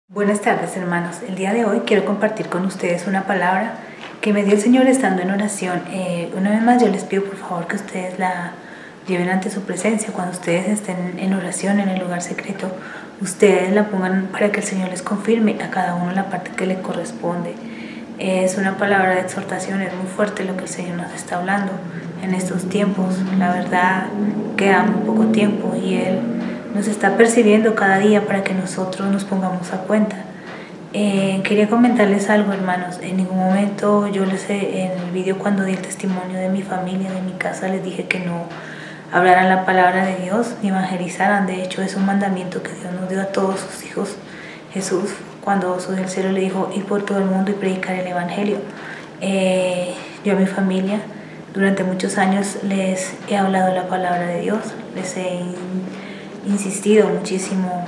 Buenas tardes, hermanos. El día de hoy quiero compartir con ustedes una palabra que me dio el Señor estando en oración. Una vez más yo les pido por favor que ustedes la lleven ante su presencia. Cuando ustedes estén en oración en el lugar secreto, ustedes la pongan para que el Señor les confirme a cada uno la parte que le corresponde. Es una palabra de exhortación, es muy fuerte lo que el Señor nos está hablando en estos tiempos. La verdad, queda muy poco tiempo y Él nos está persiguiendo cada día para que nosotros nos pongamos a cuenta. Quería comentarles algo, hermanos. En ningún momento en el vídeo cuando di el testimonio de mi familia, de mi casa, les dije que no hablaran la palabra de Dios ni evangelizaran. De hecho, es un mandamiento que Dios nos dio a todos sus hijos. Jesús, cuando subió al cielo, le dijo: ir por todo el mundo y predicar el evangelio. Yo a mi familia durante muchos años les he hablado la palabra de Dios, les he insistido muchísimo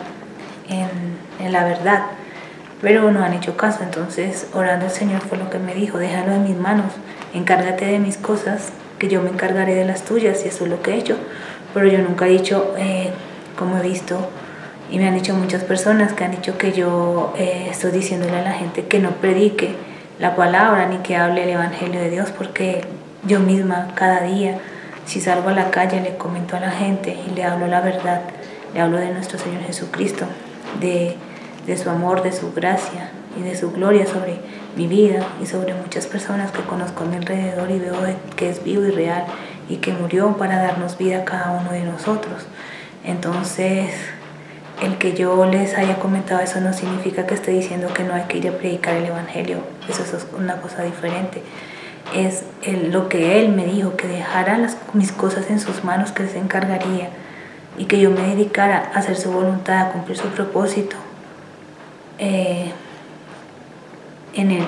en la verdad, pero no han hecho caso. Entonces, orando, el Señor fue lo que me dijo: déjalo en mis manos, encárgate de mis cosas, que yo me encargaré de las tuyas. Y eso es lo que he hecho. Pero yo nunca he dicho, como he visto y me han dicho muchas personas que han dicho que yo estoy diciéndole a la gente que no predique la palabra ni que hable el evangelio de Dios, porque yo misma cada día, si salgo a la calle, le comento a la gente y le hablo la verdad. Le hablo de nuestro Señor Jesucristo, de su amor, de su gracia y de su gloria sobre mi vida y sobre muchas personas que conozco a mi alrededor, y veo que es vivo y real y que murió para darnos vida a cada uno de nosotros. Entonces, el que yo les haya comentado eso no significa que esté diciendo que no hay que ir a predicar el evangelio. Eso es una cosa diferente. Es lo que Él me dijo, que dejara mis cosas en sus manos, que les encargaría, y que yo me dedicara a hacer su voluntad, a cumplir su propósito en Él.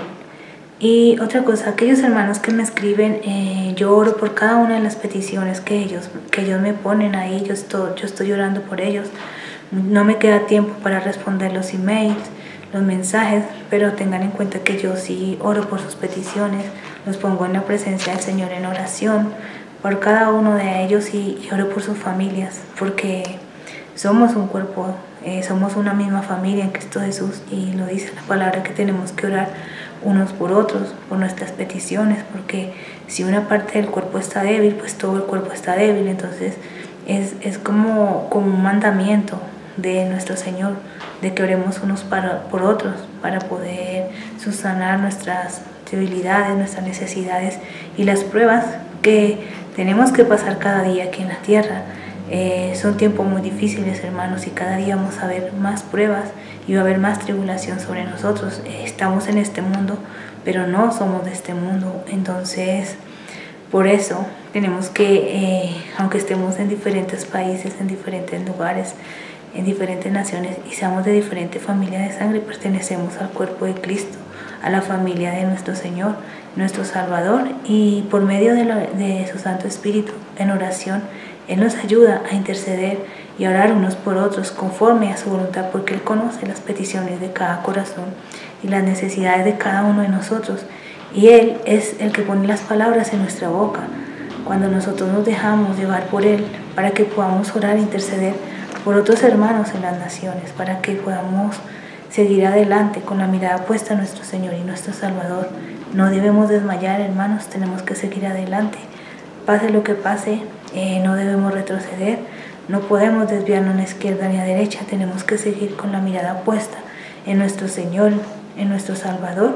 Y otra cosa, aquellos hermanos que me escriben, yo oro por cada una de las peticiones que ellos me ponen ahí. Yo estoy orando por ellos. No me queda tiempo para responder los emails, los mensajes, pero tengan en cuenta que yo sí oro por sus peticiones, los pongo en la presencia del Señor en oración por cada uno de ellos, y oro por sus familias, porque somos un cuerpo, somos una misma familia en Cristo Jesús, y lo dice la palabra que tenemos que orar unos por otros, por nuestras peticiones, porque si una parte del cuerpo está débil, pues todo el cuerpo está débil. Entonces es como un mandamiento de nuestro Señor, de que oremos unos por otros para poder subsanar nuestras debilidades, nuestras necesidades y las pruebas que tenemos que pasar cada día aquí en la tierra. Son tiempos muy difíciles, hermanos, y cada día vamos a ver más pruebas y va a haber más tribulación sobre nosotros. Estamos en este mundo, pero no somos de este mundo. Entonces, por eso tenemos que, aunque estemos en diferentes países, en diferentes lugares, en diferentes naciones, y seamos de diferente familia de sangre, pertenecemos al cuerpo de Cristo, a la familia de nuestro Señor, nuestro Salvador, y por medio de su Santo Espíritu, en oración, Él nos ayuda a interceder y a orar unos por otros conforme a su voluntad, porque Él conoce las peticiones de cada corazón y las necesidades de cada uno de nosotros, y Él es el que pone las palabras en nuestra boca. Cuando nosotros nos dejamos llevar por Él, para que podamos orar e interceder por otros hermanos en las naciones, para que podamos seguir adelante con la mirada puesta en nuestro Señor y nuestro Salvador. No debemos desmayar, hermanos, tenemos que seguir adelante. Pase lo que pase, no debemos retroceder, no podemos desviarnos ni a la izquierda ni a la derecha. Tenemos que seguir con la mirada puesta en nuestro Señor, en nuestro Salvador,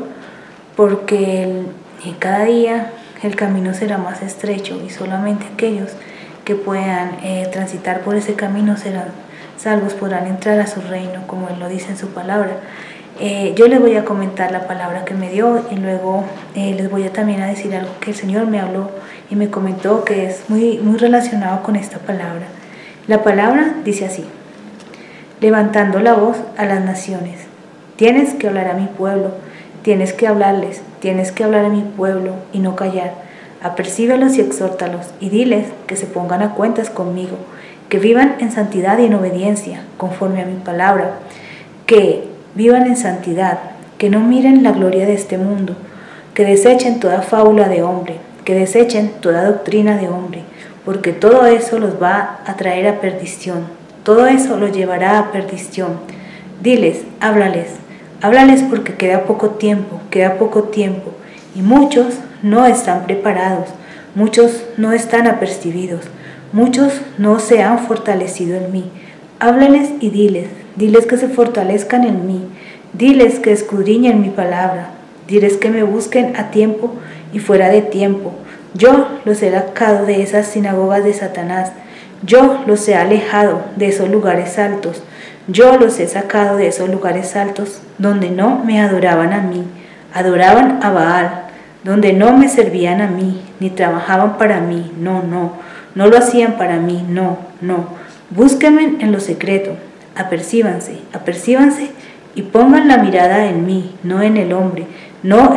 porque cada día el camino será más estrecho, y solamente aquellos que puedan transitar por ese camino serán salvos, podrán entrar a su reino, como Él lo dice en su palabra. Yo les voy a comentar la palabra que me dio, y luego les voy a también a decir algo que el Señor me habló y me comentó, que es muy, muy relacionado con esta palabra. La palabra dice así: levantando la voz a las naciones, tienes que hablar a mi pueblo, tienes que hablarles, tienes que hablar a mi pueblo y no callar. Apercíbelos y exhórtalos, y diles que se pongan a cuentas conmigo, que vivan en santidad y en obediencia, conforme a mi palabra, que vivan en santidad, que no miren la gloria de este mundo, que desechen toda fábula de hombre, que desechen toda doctrina de hombre, porque todo eso los va a traer a perdición, todo eso los llevará a perdición. Diles, háblales, Háblales porque queda poco tiempo, y muchos no están preparados, muchos no están apercibidos, muchos no se han fortalecido en mí. Háblales y diles que se fortalezcan en mí, diles que escudriñen mi palabra, diles que me busquen a tiempo y fuera de tiempo. Yo los he sacado de esas sinagogas de Satanás, yo los he alejado de esos lugares altos, yo los he sacado de esos lugares altos donde no me adoraban a mí, adoraban a Baal, donde no me servían a mí, ni trabajaban para mí, no lo hacían para mí, no. Búsquenme en lo secreto, apercíbanse y pongan la mirada en mí, no en el hombre, no.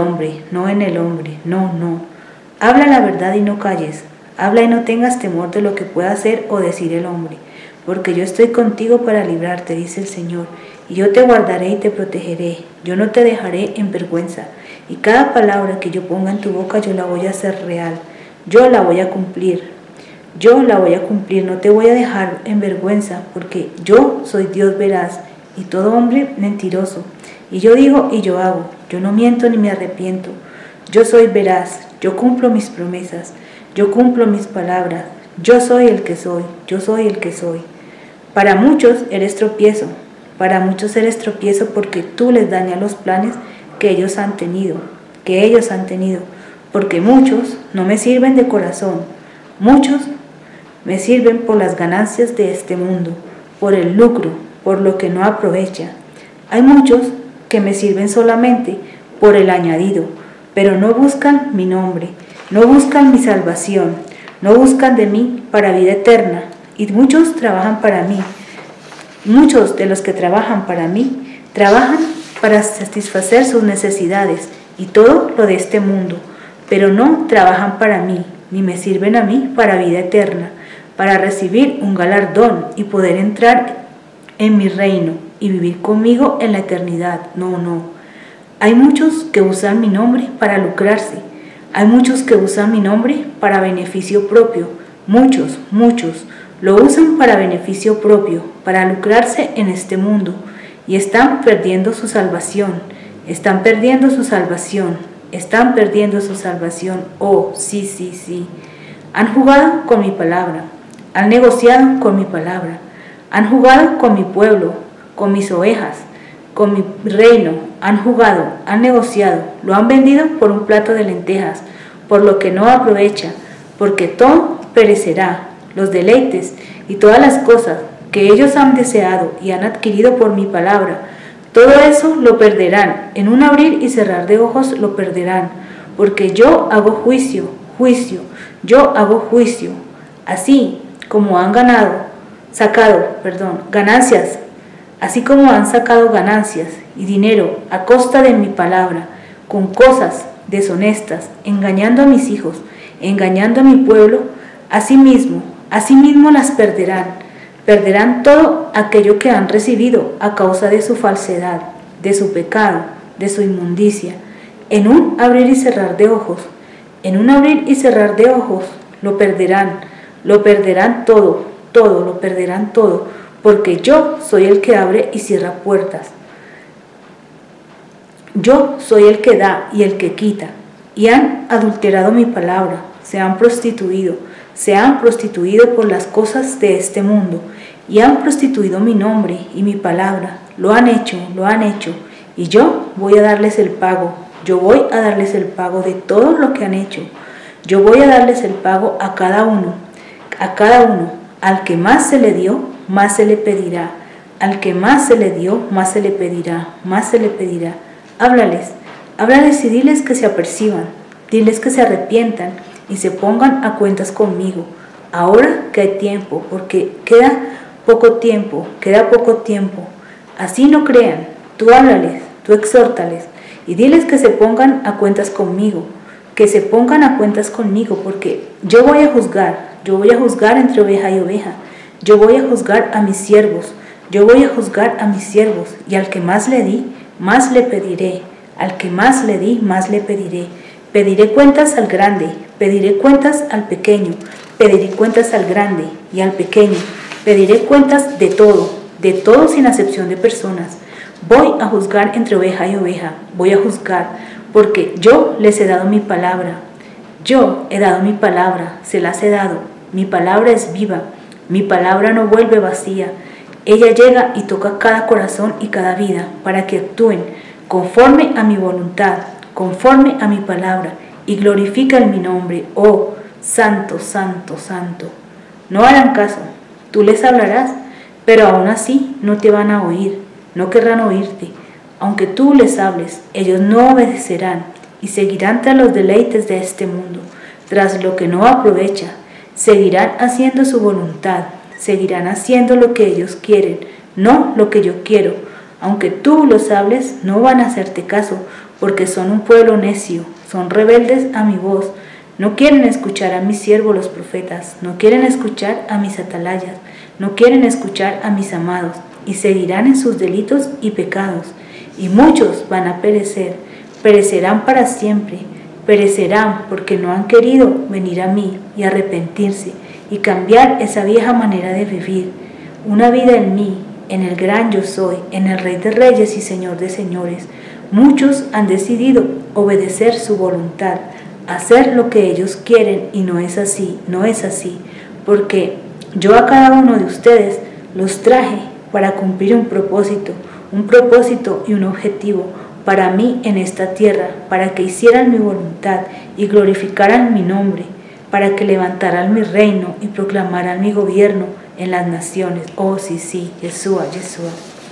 Habla la verdad y no calles, habla y no tengas temor de lo que pueda hacer o decir el hombre, porque yo estoy contigo para librarte, dice el Señor, y yo te guardaré y te protegeré, yo no te dejaré en vergüenza, y cada palabra que yo ponga en tu boca yo la voy a hacer real, yo la voy a cumplir, no te voy a dejar en vergüenza, porque yo soy Dios veraz, y todo hombre mentiroso, y yo digo y yo hago, yo no miento ni me arrepiento, yo soy veraz, yo cumplo mis promesas, yo cumplo mis palabras, yo soy el que soy. Para muchos eres tropiezo porque tú les dañas los planes que ellos han tenido, porque muchos no me sirven de corazón, muchos me sirven por las ganancias de este mundo, por el lucro, por lo que no aprovecha. Hay muchos que me sirven solamente por el añadido, pero no buscan mi nombre, no buscan mi salvación, no buscan de mí para vida eterna, y muchos trabajan para mí. Muchos de los que trabajan para mí, trabajan para satisfacer sus necesidades y todo lo de este mundo, pero no trabajan para mí, ni me sirven a mí para vida eterna, para recibir un galardón y poder entrar en mi reino y vivir conmigo en la eternidad. No. Hay muchos que usan mi nombre para lucrarse, hay muchos que usan mi nombre para beneficio propio, muchos lo usan para beneficio propio, para lucrarse en este mundo, y están perdiendo su salvación, Oh, sí. Han jugado con mi palabra, han negociado con mi palabra, han jugado con mi pueblo, con mis ovejas, con mi reino, han jugado, han negociado, lo han vendido por un plato de lentejas, por lo que no aprovecha, porque todo perecerá, los deleites y todas las cosas que ellos han deseado y han adquirido por mi palabra, todo eso lo perderán, en un abrir y cerrar de ojos lo perderán, porque yo hago juicio, así como han sacado ganancias, así como han sacado ganancias y dinero a costa de mi palabra, con cosas deshonestas, engañando a mis hijos, engañando a mi pueblo, asimismo las perderán todo aquello que han recibido a causa de su falsedad, de su pecado, de su inmundicia, en un abrir y cerrar de ojos, lo perderán todo, lo perderán todo, porque yo soy el que abre y cierra puertas. Yo soy el que da y el que quita, y han adulterado mi palabra, se han prostituido por las cosas de este mundo, y han prostituido mi nombre y mi palabra, lo han hecho, y yo voy a darles el pago, de todo lo que han hecho, yo voy a darles el pago a cada uno, al que más se le dio, más se le pedirá, al que más se le dio, más se le pedirá. Háblales y diles que se aperciban, diles que se arrepientan y se pongan a cuentas conmigo, ahora que hay tiempo, porque queda poco tiempo, así no crean, tú háblales, tú exhórtales, y diles que se pongan a cuentas conmigo, porque yo voy a juzgar entre oveja y oveja, yo voy a juzgar a mis siervos, y al que más le di, más le pediré, pediré cuentas al grande, pediré cuentas al pequeño, pediré cuentas al grande y al pequeño, pediré cuentas de todo sin acepción de personas, Voy a juzgar entre oveja y oveja, voy a juzgar, porque yo les he dado mi palabra. Yo he dado mi palabra, se las he dado. Mi palabra es viva, mi palabra no vuelve vacía. Ella llega y toca cada corazón y cada vida para que actúen conforme a mi voluntad, conforme a mi palabra, y glorifican mi nombre. Oh, santo, santo, santo. No harán caso, tú les hablarás, pero aún así no te van a oír, no querrán oírte. Aunque tú les hables, ellos no obedecerán y seguirán tras los deleites de este mundo, tras lo que no aprovecha. Seguirán haciendo su voluntad, seguirán haciendo lo que ellos quieren, no lo que yo quiero. Aunque tú los hables, no van a hacerte caso, porque son un pueblo necio, son rebeldes a mi voz. No quieren escuchar a mis siervos los profetas, no quieren escuchar a mis atalayas, no quieren escuchar a mis amados, y seguirán en sus delitos y pecados. Y muchos van a perecer, perecerán para siempre, perecerán porque no han querido venir a mí y arrepentirse y cambiar esa vieja manera de vivir. Una vida en mí, en el gran yo soy, en el Rey de Reyes y Señor de Señores. Muchos han decidido obedecer su voluntad, hacer lo que ellos quieren, y no es así, no es así, porque yo a cada uno de ustedes los traje para cumplir un propósito y un objetivo para mí en esta tierra, para que hicieran mi voluntad y glorificaran mi nombre, para que levantaran mi reino y proclamaran mi gobierno en las naciones. Oh, sí, Yeshua, Yeshua.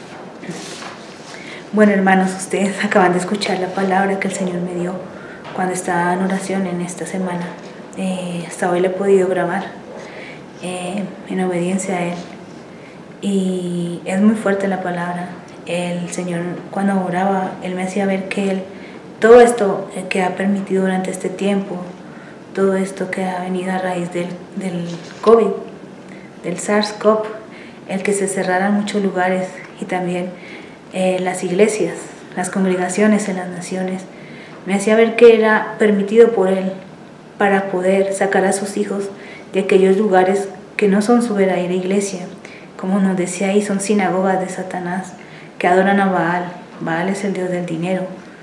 Bueno, hermanos, ustedes acaban de escuchar la palabra que el Señor me dio cuando estaba en oración en esta semana. Hasta hoy la he podido grabar en obediencia a Él. Y es muy fuerte la palabra. El Señor, cuando oraba, Él me hacía ver que todo esto que ha permitido durante este tiempo, todo esto que ha venido a raíz del COVID, del SARS-CoV, el que se cerraran muchos lugares y también las iglesias, las congregaciones en las naciones, me hacía ver que era permitido por Él para poder sacar a sus hijos de aquellos lugares que no son su verdadera iglesia. Como nos decía ahí, son sinagogas de Satanás que adoran a Baal. Baal es el dios del dinero,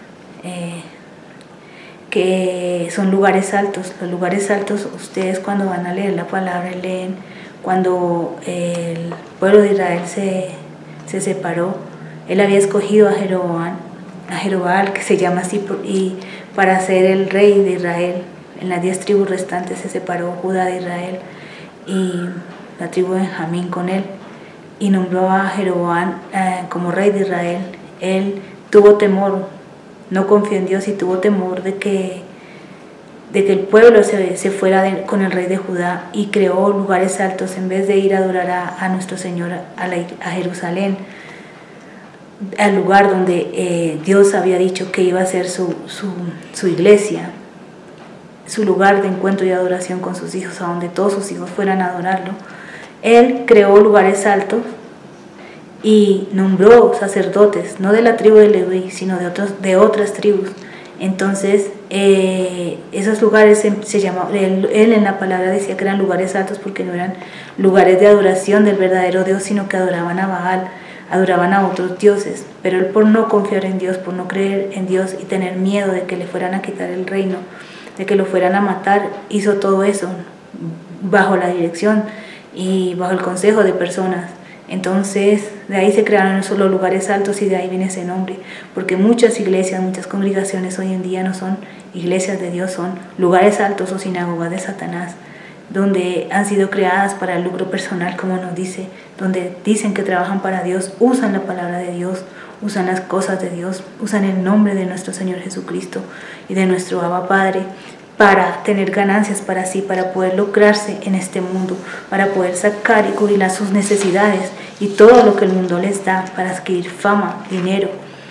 que son lugares altos. Los lugares altos, ustedes cuando van a leer la palabra, leen cuando el pueblo de Israel se separó. Él había escogido a Jeroboam, que se llama así, y para ser el rey de Israel. En las 10 tribus restantes se separó Judá de Israel y la tribu de Benjamín con él, y nombró a Jeroboam como rey de Israel. Él tuvo temor, no confió en Dios y tuvo temor de que el pueblo se fuera con el rey de Judá, y creó lugares altos en vez de ir a adorar a nuestro Señor a Jerusalén, al lugar donde Dios había dicho que iba a ser su iglesia, su lugar de encuentro y adoración con sus hijos, a donde todos sus hijos fueran a adorarlo. Él creó lugares altos y nombró sacerdotes, no de la tribu de Leví, sino de otras tribus. Entonces, esos lugares se llamaban, él en la palabra decía que eran lugares altos porque no eran lugares de adoración del verdadero Dios, sino que adoraban a Baal, adoraban a otros dioses. Pero él, por no confiar en Dios, por no creer en Dios y tener miedo de que le fueran a quitar el reino, de que lo fueran a matar, hizo todo eso bajo la dirección y bajo el consejo de personas. Entonces, de ahí se crearon esos los lugares altos y de ahí viene ese nombre, porque muchas iglesias, muchas congregaciones hoy en día no son iglesias de Dios, son lugares altos o sinagogas de Satanás, donde han sido creadas para el lucro personal, como nos dice, donde dicen que trabajan para Dios, usan la palabra de Dios, usan las cosas de Dios, usan el nombre de nuestro Señor Jesucristo y de nuestro Abba Padre, para tener ganancias para sí, para poder lucrarse en este mundo, para poder sacar y cubrir sus necesidades y todo lo que el mundo les da, para adquirir fama, dinero,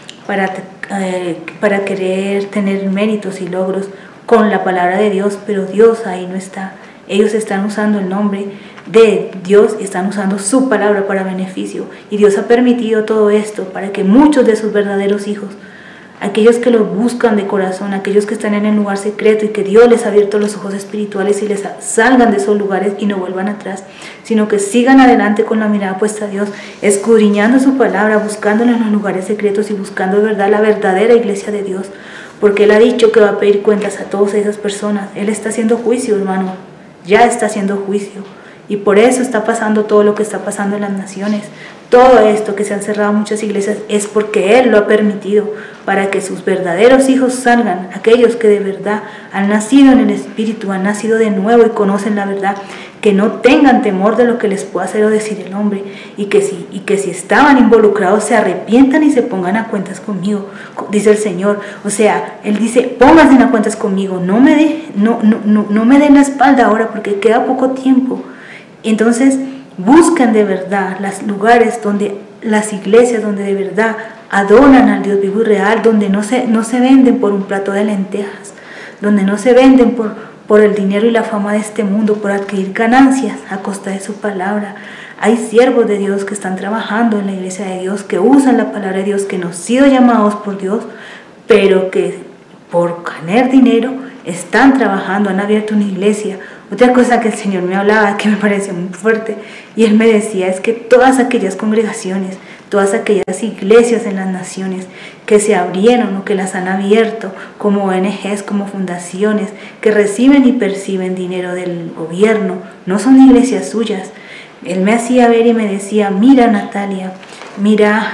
para querer tener méritos y logros con la palabra de Dios, pero Dios ahí no está. Ellos están usando el nombre de Dios y están usando su palabra para beneficio, y Dios ha permitido todo esto para que muchos de sus verdaderos hijos aquellos que lo buscan de corazón, aquellos que están en el lugar secreto y que Dios les ha abierto los ojos espirituales y les salgan de esos lugares y no vuelvan atrás, sino que sigan adelante con la mirada puesta a Dios, escudriñando su palabra, buscándola en los lugares secretos y buscando de verdad la verdadera iglesia de Dios, porque Él ha dicho que va a pedir cuentas a todas esas personas. Él está haciendo juicio, hermano, ya está haciendo juicio. Y por eso está pasando todo lo que está pasando en las naciones. Todo esto que se han cerrado muchas iglesias es porque Él lo ha permitido, para que sus verdaderos hijos salgan, aquellos que de verdad han nacido en el Espíritu, han nacido de nuevo y conocen la verdad, que no tengan temor de lo que les pueda hacer o decir el hombre, y que si estaban involucrados se arrepientan y se pongan a cuentas conmigo, dice el Señor. O sea, Él dice, pónganse a cuentas conmigo, no me den la espalda ahora porque queda poco tiempo. Entonces, buscan de verdad los lugares donde las iglesias, donde de verdad adoran al Dios vivo y real, donde no se venden por un plato de lentejas, donde no se venden por el dinero y la fama de este mundo, por adquirir ganancias a costa de su palabra. Hay siervos de Dios que están trabajando en la iglesia de Dios, que usan la palabra de Dios, que no han sido llamados por Dios, pero que por ganar dinero están trabajando, han abierto una iglesia. Otra cosa que el Señor me hablaba, que me pareció muy fuerte, y Él me decía, es que todas aquellas congregaciones, todas aquellas iglesias en las naciones que se abrieron o que las han abierto como ONGs, como fundaciones, que reciben y perciben dinero del gobierno, no son iglesias suyas. Él me hacía ver y me decía, mira Natalia, mira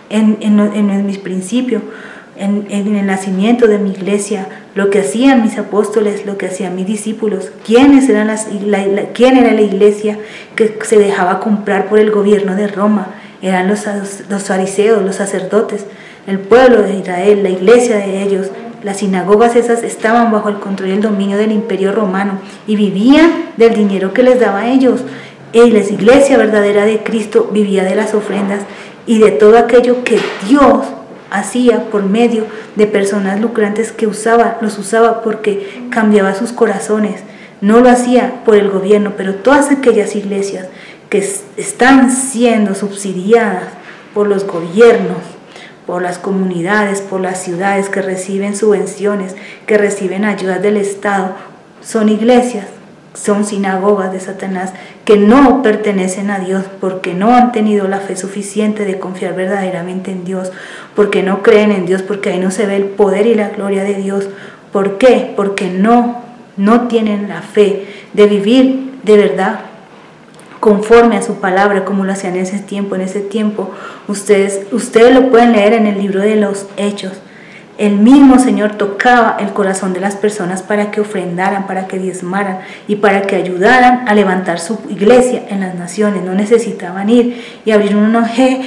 en mis principios, en el nacimiento de mi iglesia, lo que hacían mis apóstoles, lo que hacían mis discípulos, quién era la iglesia que se dejaba comprar por el gobierno de Roma. Eran los fariseos, los sacerdotes, el pueblo de Israel, la iglesia de ellos. Las sinagogas esas estaban bajo el control y el dominio del imperio romano y vivían del dinero que les daba a ellos. Y la iglesia verdadera de Cristo vivía de las ofrendas y de todo aquello que Dios hacía por medio de personas lucrantes que los usaba porque cambiaba sus corazones. No lo hacía por el gobierno, pero todas aquellas iglesias que están siendo subsidiadas por los gobiernos, por las comunidades, por las ciudades, que reciben subvenciones, que reciben ayudas del Estado, son iglesias, son sinagogas de Satanás, que no pertenecen a Dios, porque no han tenido la fe suficiente de confiar verdaderamente en Dios, porque no creen en Dios, porque ahí no se ve el poder y la gloria de Dios. ¿Por qué? Porque no tienen la fe de vivir de verdad conforme a su palabra, como lo hacían en ese tiempo. En ese tiempo, ustedes lo pueden leer en el libro de los Hechos. El mismo Señor tocaba el corazón de las personas para que ofrendaran, para que diezmaran y para que ayudaran a levantar su iglesia en las naciones. No necesitaban ir y abrir un ONG,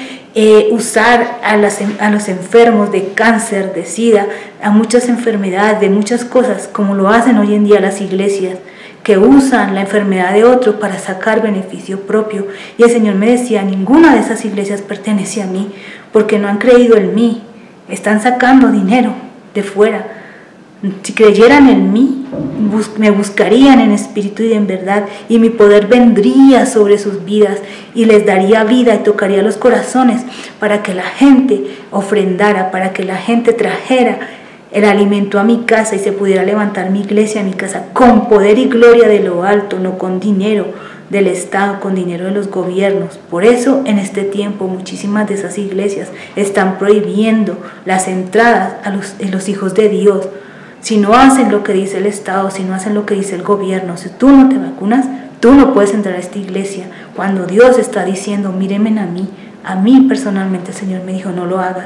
usar a los enfermos de cáncer, de SIDA, a muchas enfermedades, de muchas cosas, como lo hacen hoy en día las iglesias, que usan la enfermedad de otro para sacar beneficio propio. Y el Señor me decía, ninguna de esas iglesias pertenece a mí, porque no han creído en mí. Están sacando dinero de fuera. Si creyeran en mí, me buscarían en espíritu y en verdad, y mi poder vendría sobre sus vidas y les daría vida y tocaría los corazones para que la gente ofrendara, para que la gente trajera el alimento a mi casa y se pudiera levantar mi iglesia, mi casa, con poder y gloria de lo alto, no con dinero del Estado, con dinero de los gobiernos. Por eso en este tiempo muchísimas de esas iglesias están prohibiendo las entradas a los hijos de Dios. Si no hacen lo que dice el Estado, si no hacen lo que dice el gobierno, si tú no te vacunas, tú no puedes entrar a esta iglesia. Cuando Dios está diciendo, mírenme a mí personalmente el Señor me dijo, no lo hagas,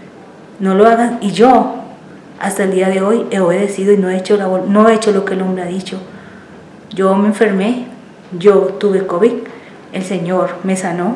y yo hasta el día de hoy he obedecido y no he hecho lo que el hombre ha dicho. Yo me enfermé, yo tuve COVID, el Señor me sanó.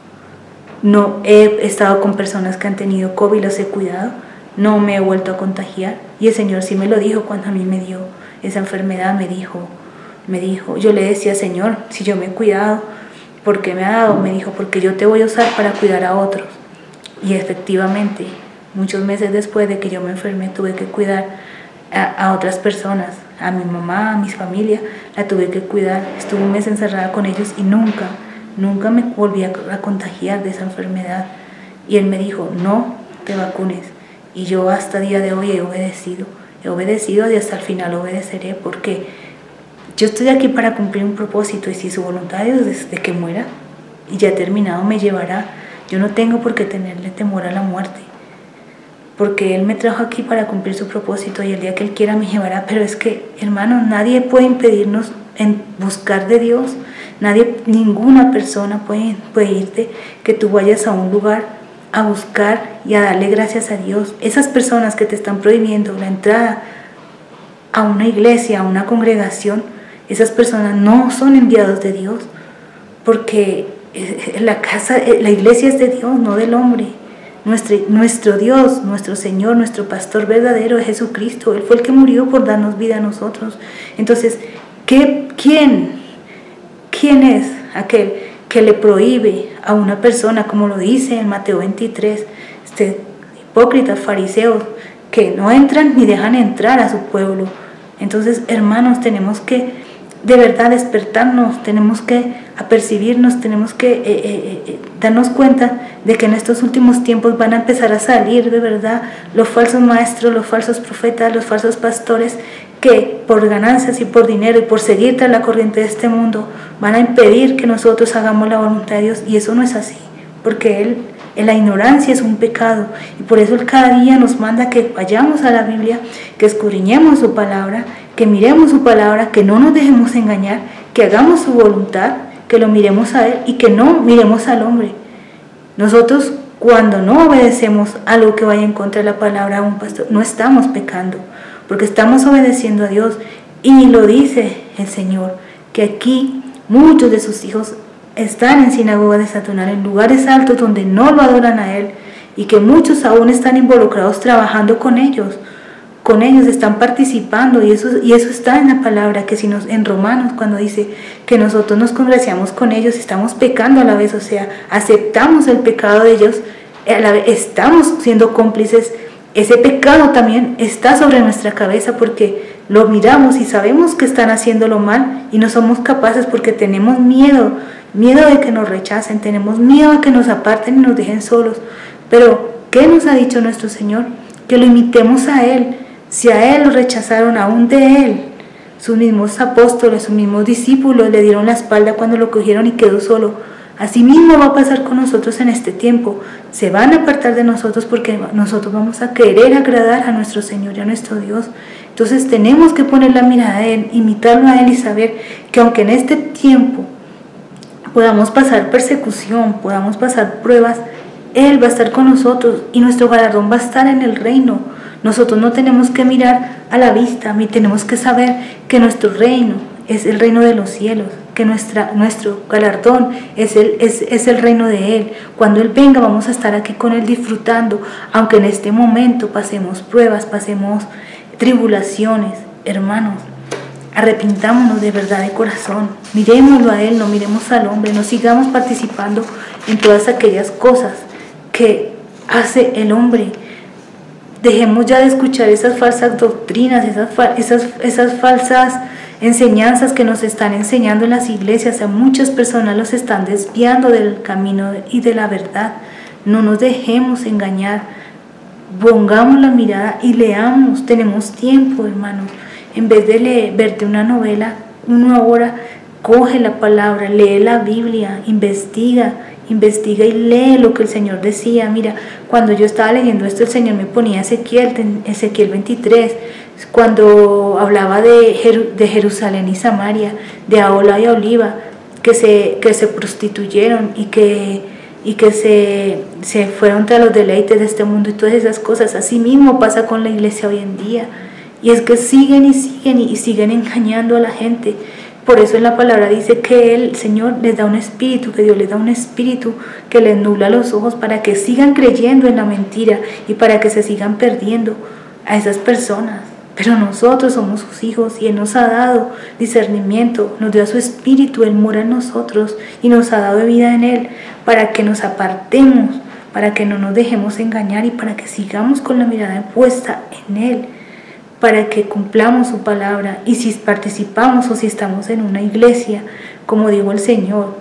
No he estado con personas que han tenido COVID, los he cuidado, no me he vuelto a contagiar. Y el Señor sí me lo dijo cuando a mí me dio esa enfermedad, me dijo, yo le decía, Señor, si yo me he cuidado, ¿por qué me ha dado? Me dijo, porque yo te voy a usar para cuidar a otros. Y efectivamente, muchos meses después de que yo me enfermé, tuve que cuidar a otras personas, a mi mamá, a mi familia, la tuve que cuidar. Estuve un mes encerrada con ellos y nunca me volví a contagiar de esa enfermedad. Y Él me dijo, no te vacunes. Y yo hasta el día de hoy he obedecido y hasta el final obedeceré, porque yo estoy aquí para cumplir un propósito, y si su voluntad es desde que muera y ya terminado me llevará, yo no tengo por qué tenerle temor a la muerte, porque Él me trajo aquí para cumplir su propósito, y el día que Él quiera me llevará. Pero es que, hermano, nadie puede impedirnos en buscar de Dios. Ninguna persona puede impedirte que tú vayas a un lugar a buscar y a darle gracias a Dios. Esas personas que te están prohibiendo la entrada a una iglesia, a una congregación, esas personas no son enviados de Dios, porque la iglesia es de Dios, no del hombre. Nuestro Dios, nuestro Señor, nuestro pastor verdadero es Jesucristo. Él fue el que murió por darnos vida a nosotros. Entonces, ¿quién es aquel que le prohíbe a una persona, como lo dice en Mateo 23, hipócritas, fariseos, que no entran ni dejan entrar a su pueblo? Entonces, hermanos, tenemos que de verdad despertarnos, tenemos que apercibirnos, tenemos que darnos cuenta de que en estos últimos tiempos van a empezar a salir de verdad los falsos maestros, los falsos profetas, los falsos pastores, que por ganancias y por dinero y por seguir tras la corriente de este mundo van a impedir que nosotros hagamos la voluntad de Dios. Y eso no es así, porque la ignorancia es un pecado, y por eso Él cada día nos manda que vayamos a la Biblia, que escudriñemos su palabra, que miremos su palabra, que no nos dejemos engañar, que hagamos su voluntad, que lo miremos a Él y que no miremos al hombre. Nosotros, cuando no obedecemos a lo que vaya en contra de la palabra de un pastor, no estamos pecando, porque estamos obedeciendo a Dios. Y lo dice el Señor, que aquí muchos de sus hijos están en sinagogas de Satanás, en lugares altos donde no lo adoran a Él, y que muchos aún están involucrados trabajando con ellos están participando, y eso está en la palabra, que en Romanos, cuando dice que nosotros nos congraciamos con ellos, estamos pecando a la vez, o sea, aceptamos el pecado de ellos, a la vez estamos siendo cómplices. Ese pecado también está sobre nuestra cabeza, porque lo miramos y sabemos que están haciéndolo mal, y no somos capaces porque tenemos miedo de que nos rechacen, tenemos miedo de que nos aparten y nos dejen solos. Pero, ¿qué nos ha dicho nuestro Señor? Que lo imitemos a Él. Si a Él lo rechazaron, aún de Él, sus mismos apóstoles, sus mismos discípulos le dieron la espalda cuando lo cogieron y quedó solo. Así mismo va a pasar con nosotros en este tiempo. Se van a apartar de nosotros porque nosotros vamos a querer agradar a nuestro Señor y a nuestro Dios. Entonces tenemos que poner la mirada de Él, imitarlo a Él, y saber que aunque en este tiempo podamos pasar persecución, podamos pasar pruebas, Él va a estar con nosotros y nuestro galardón va a estar en el reino. Nosotros no tenemos que mirar a la vista, tenemos que saber que nuestro reino es el reino de los cielos, que nuestro galardón es el reino de Él. Cuando Él venga vamos a estar aquí con Él disfrutando, aunque en este momento pasemos pruebas, pasemos tribulaciones. Hermanos, arrepintámonos de verdad de corazón, mirémoslo a Él, no miremos al hombre, no sigamos participando en todas aquellas cosas que hace el hombre. Dejemos ya de escuchar esas falsas doctrinas, esas falsas enseñanzas que nos están enseñando en las iglesias. A muchas personas los están desviando del camino y de la verdad. No nos dejemos engañar. Pongamos la mirada y leamos. Tenemos tiempo, hermanos. En vez de verte una novela, una hora, coge la palabra, lee la Biblia, investiga y lee lo que el Señor decía. Mira, cuando yo estaba leyendo esto, el Señor me ponía Ezequiel 23, cuando hablaba de Jerusalén y Samaria, de Ahola y Oliva, que se prostituyeron y que se fueron tras los deleites de este mundo y todas esas cosas. Así mismo pasa con la iglesia hoy en día, y es que siguen engañando a la gente. Por eso en la palabra dice que el Señor les da un espíritu, que Dios les da un espíritu que les nubla los ojos para que sigan creyendo en la mentira y para que se sigan perdiendo a esas personas. Pero nosotros somos sus hijos y Él nos ha dado discernimiento, nos dio a su espíritu, Él mora en nosotros y nos ha dado vida en Él para que nos apartemos, para que no nos dejemos engañar y para que sigamos con la mirada puesta en Él, para que cumplamos su palabra. Y si participamos o si estamos en una iglesia, como dijo el Señor,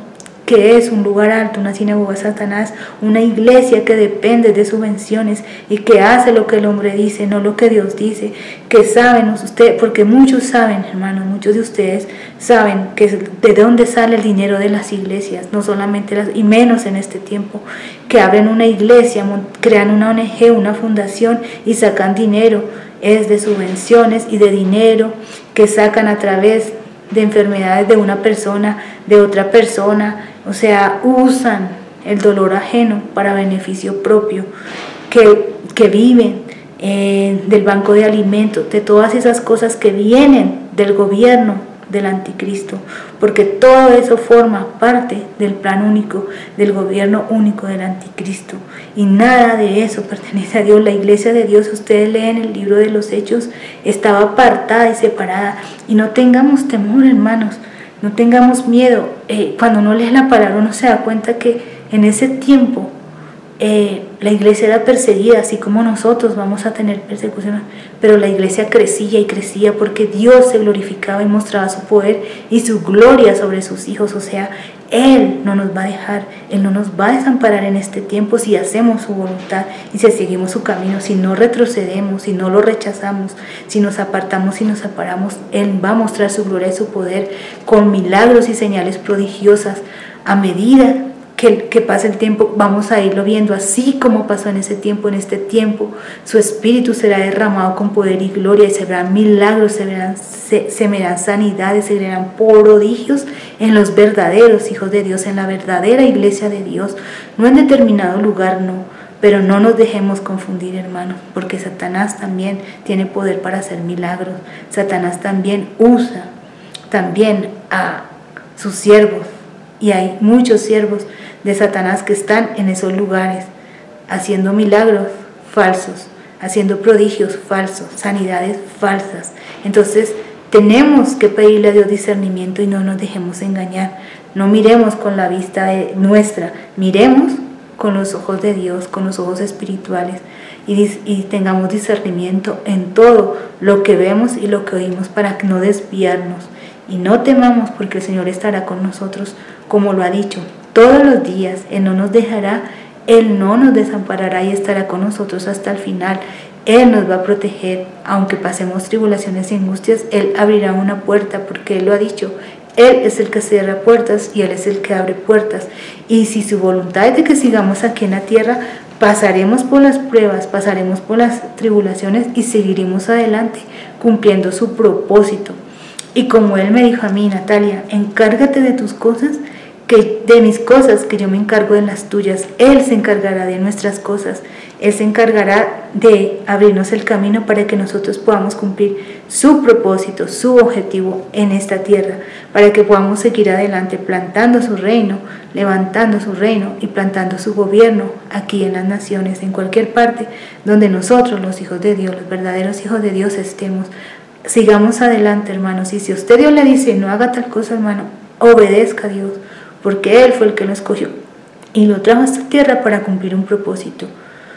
que es un lugar alto, una sinagoga de Satanás, una iglesia que depende de subvenciones y que hace lo que el hombre dice, no lo que Dios dice, que saben ustedes, porque muchos saben, hermanos, muchos de ustedes saben que de dónde sale el dinero de las iglesias, no solamente y menos en este tiempo, que abren una iglesia, crean una ONG, una fundación y sacan dinero, es de subvenciones y de dinero que sacan a través de enfermedades de una persona, de otra persona, o sea, usan el dolor ajeno para beneficio propio, que viven del banco de alimentos, de todas esas cosas que vienen del gobierno del anticristo, porque todo eso forma parte del plan único, del gobierno único del anticristo, y nada de eso pertenece a Dios. La iglesia de Dios, ustedes leen el libro de los Hechos, estaba apartada y separada, y no tengamos temor, hermanos, no tengamos miedo. Cuando uno lee la palabra uno se da cuenta que en ese tiempo la iglesia era perseguida, así como nosotros vamos a tener persecución, pero la iglesia crecía y crecía porque Dios se glorificaba y mostraba su poder y su gloria sobre sus hijos. O sea, Él no nos va a dejar, Él no nos va a desamparar en este tiempo si hacemos su voluntad y si seguimos su camino, si no retrocedemos, si no lo rechazamos, si nos apartamos y nos separamos. Él va a mostrar su gloria y su poder con milagros y señales prodigiosas. A medida que pase el tiempo, vamos a irlo viendo así como pasó en ese tiempo. En este tiempo su espíritu será derramado con poder y gloria, y se verán milagros, se verán sanidades, se verán prodigios en los verdaderos hijos de Dios, en la verdadera iglesia de Dios, no en determinado lugar, no. Pero no nos dejemos confundir, hermanos, porque Satanás también tiene poder para hacer milagros. Satanás también usa a sus siervos, y hay muchos siervos de Satanás que están en esos lugares haciendo milagros falsos, haciendo prodigios falsos, sanidades falsas. Entonces tenemos que pedirle a Dios discernimiento y no nos dejemos engañar. No miremos con la vista nuestra, miremos con los ojos de Dios, con los ojos espirituales, y tengamos discernimiento en todo lo que vemos y lo que oímos para no desviarnos. Y no temamos, porque el Señor estará con nosotros, como lo ha dicho, todos los días. Él no nos dejará, Él no nos desamparará y estará con nosotros hasta el final. Él nos va a proteger, aunque pasemos tribulaciones y angustias. Él abrirá una puerta, porque Él lo ha dicho. Él es el que cierra puertas y Él es el que abre puertas. Y si su voluntad es de que sigamos aquí en la tierra, pasaremos por las pruebas, pasaremos por las tribulaciones y seguiremos adelante cumpliendo su propósito. Y como Él me dijo a mí, Natalia, encárgate de tus cosas, de mis cosas, que yo me encargo de las tuyas. Él se encargará de nuestras cosas. Él se encargará de abrirnos el camino para que nosotros podamos cumplir su propósito, su objetivo en esta tierra, para que podamos seguir adelante plantando su reino, levantando su reino y plantando su gobierno aquí en las naciones, en cualquier parte donde nosotros, los hijos de Dios, los verdaderos hijos de Dios, estemos. Sigamos adelante, hermanos, y si usted Dios le dice no haga tal cosa, hermano, obedezca a Dios, porque Él fue el que lo escogió y lo trajo a esta tierra para cumplir un propósito.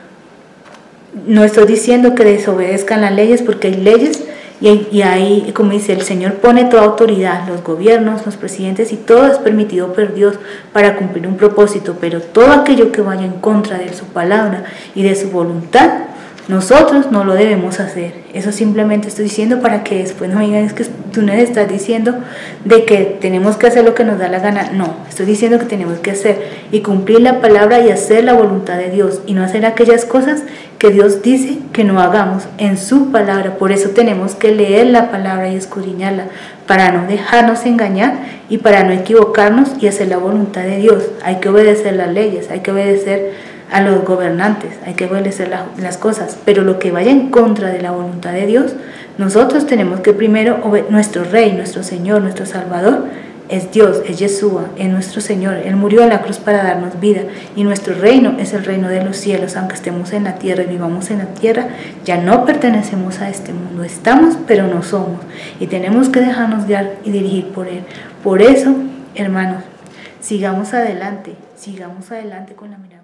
No estoy diciendo que desobedezcan las leyes, porque hay leyes y ahí, como dice, el Señor pone toda autoridad, los gobiernos, los presidentes, y todo es permitido por Dios para cumplir un propósito, pero todo aquello que vaya en contra de su palabra y de su voluntad, nosotros no lo debemos hacer. Eso simplemente estoy diciendo para que después no digan es que tú nos estás diciendo de que tenemos que hacer lo que nos da la gana. No, estoy diciendo que tenemos que hacer y cumplir la palabra y hacer la voluntad de Dios y no hacer aquellas cosas que Dios dice que no hagamos en su palabra. Por eso tenemos que leer la palabra y escudriñarla, para no dejarnos engañar y para no equivocarnos y hacer la voluntad de Dios. Hay que obedecer las leyes, hay que obedecer a los gobernantes, hay que obedecer las cosas, pero lo que vaya en contra de la voluntad de Dios, nosotros tenemos que primero, nuestro Rey, nuestro Señor, nuestro Salvador, es Dios, es Yeshua, es nuestro Señor. Él murió en la cruz para darnos vida, y nuestro reino es el reino de los cielos. Aunque estemos en la tierra y vivamos en la tierra, ya no pertenecemos a este mundo. Estamos, pero no somos, y tenemos que dejarnos guiar y dirigir por Él. Por eso, hermanos, sigamos adelante con la mirada.